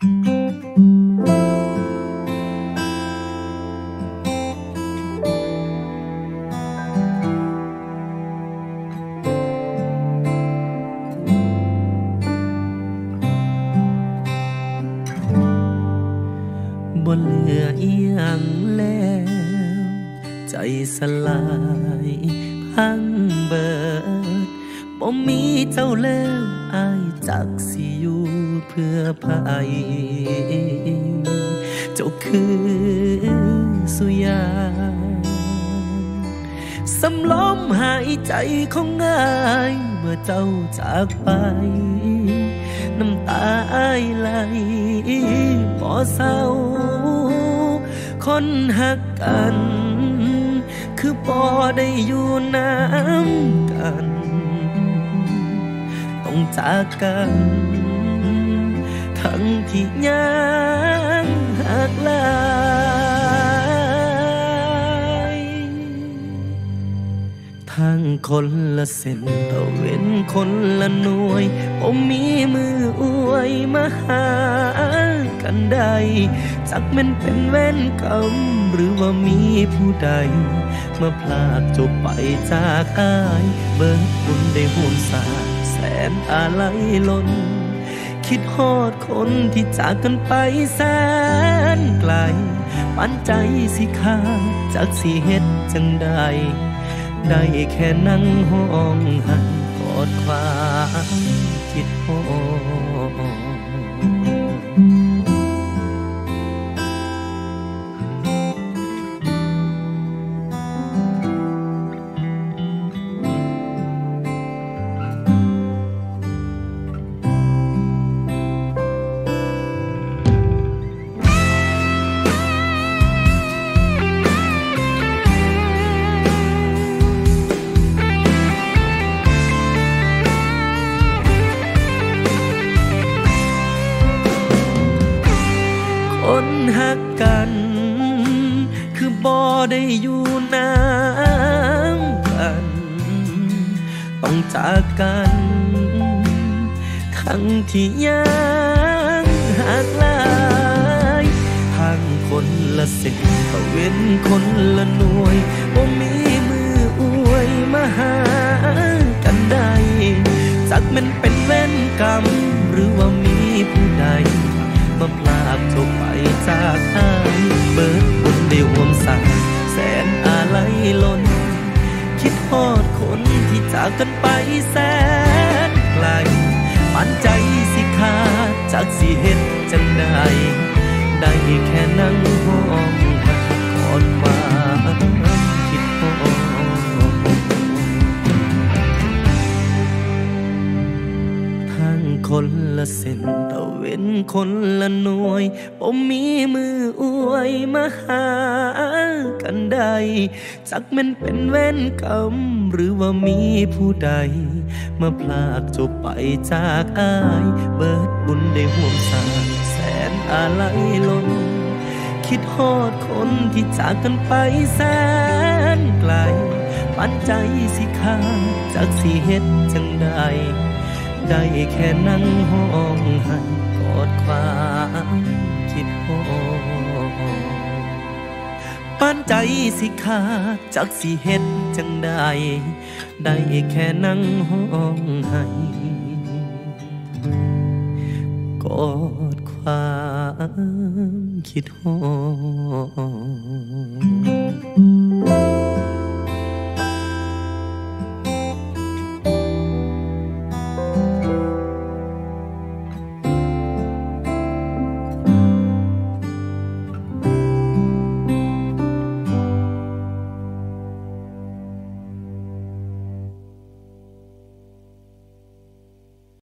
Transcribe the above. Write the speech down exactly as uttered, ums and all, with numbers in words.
บ่เหลืออีหยังแล้วใจสลายพังเบิดบ่มีเจ้าแล้วอายจักสิอยู่เพื่อภัยเจ้าคือสุยามสำลมหายใจของง่ายเมื่อเจ้าจากไปน้ำตาอ้ายไหลบ่เศร้าคนหักกันคือบ่ได้อยู่น้ำกันต้องจากกันทั้งที่ยังหักหลายทางคนละเส้นตะเว้นคนละหน่วยบ่มีมืออวยมาหากันได้จักแม่นเป็นเว้นกรรมหรือว่ามีผู้ใดมาพลากจบไปจากอายเบิดบุญได้ห่วมสาแสนอาลัยล้นคิดฮอดคนที่จากกันไปแสนไกลปันใจสิขาดจักสิเฮ็ดจังใดได้แค่นั่งห้องหันกอดความคิดฮอดคนหักกันคือบ่ได้อยู่น้ำกันต้องจากกันทั้งที่ยังหักหลายทางคนละเส้นตะเว้นคนละหน่วยบ่มีมืออวยมาหากันได้จักแม่นเป็นเว้นกรรมหรือว่ามีผู้ใดมาพลากจบไปจากอายเบิดบุญได้ห่วมสายแสนอาลัยล้นคิดฮอดคนที่จากกันไปแสนไกลปันใจสิขาดจากสิเฮ็ดจังใดได้แค่นั่งห้องหันกอดความคิดฮอดคนละเส้นตะเว้นคนละหน่วยบ่มีมืออวยมาหากันได้จักแม่นเป็นเว้นกรรมหรือว่ามีผู้ใดมาพลากจบไปจากอายเบิดบุญได้ห่วมสายแสนอาลัยล้นคิดฮอดคนที่จากกันไปแสนไกลปันใจสิขาดจักสิเฮ็ดจังใดได้แค่นั่งห้องหันกอดความคิดฮอดปานใจสิขาดจักสิเฮ็ดจังใดได้แค่นั่งห้องหันกอดความคิดฮอด